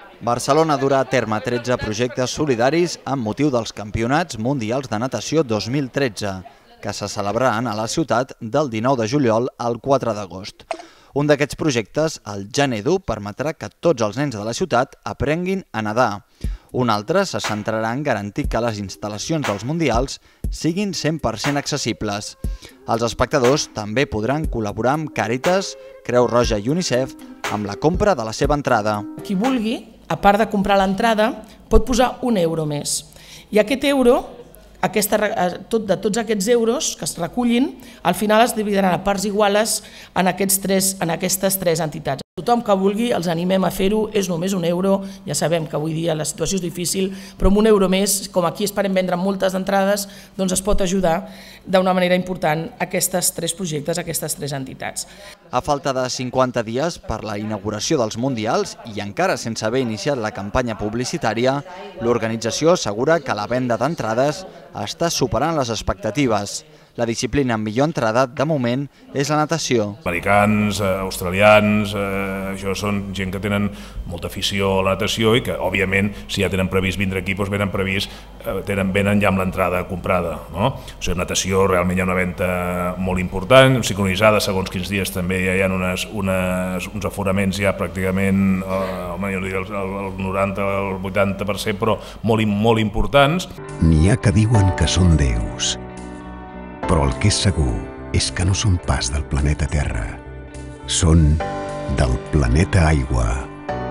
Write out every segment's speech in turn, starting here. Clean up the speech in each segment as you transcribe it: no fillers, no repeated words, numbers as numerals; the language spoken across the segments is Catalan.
Barcelona durà a terme 13 projectes solidaris amb motiu dels Campionats Mundials de Natació 2013, que se celebraran a la ciutat del 19 de juliol al 4 d'agost. Un d'aquests projectes, el Janedu, permetrà que tots els nens de la ciutat aprenguin a nedar. Un altre se centrarà en garantir que les instal·lacions dels Mundials siguin 100% accessibles. Els espectadors també podran col·laborar amb Càritas, Creu Roja i UNICEF amb la compra de la seva entrada. Qui vulgui, a part de comprar l'entrada, pot posar €1 més. I aquest euro, de tots aquests euros que es recullin, al final es dividiran a parts iguales en aquestes tres entitats. Tothom que vulgui els animem a fer-ho, és només €1, ja sabem que avui dia la situació és difícil, però amb €1 més, com aquí esperem vendre moltes entrades, doncs es pot ajudar d'una manera important aquests tres projectes, aquestes tres entitats. A falta de 50 dies per la inauguració dels Mundials i encara sense haver iniciat la campanya publicitària, l'organització assegura que la venda d'entrades està superant les expectatives. La disciplina amb millor entrada, de moment, és la natació. Americans, australians, això són gent que tenen molta afició a la natació i que, òbviament, si ja tenen previst vindre aquí, doncs venen ja amb l'entrada comprada. O sigui, natació realment hi ha una venda molt important, sincronitzada segons quins dies també hi ha uns aforaments ja pràcticament, jo diria el 90 o el 80%, però molt importants. N'hi ha que diuen que són déus, però el que és segur és que no són pas del planeta Terra. Són del planeta Aigua.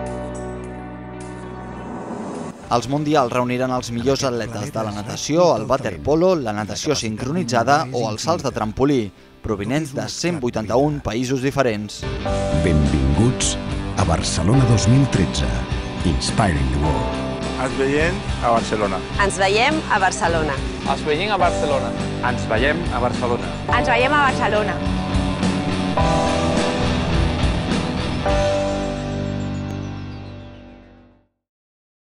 Els Mundials reuniran els millors atletes de la natació, el waterpolo, la natació sincronitzada o els salts de trampolí, provinents de 181 països diferents. Benvinguts a Barcelona 2013. Inspiring the World. Ens veiem a Barcelona. Ens veiem a Barcelona. Ens veiem a Barcelona. Ens veiem a Barcelona. Ens veiem a Barcelona.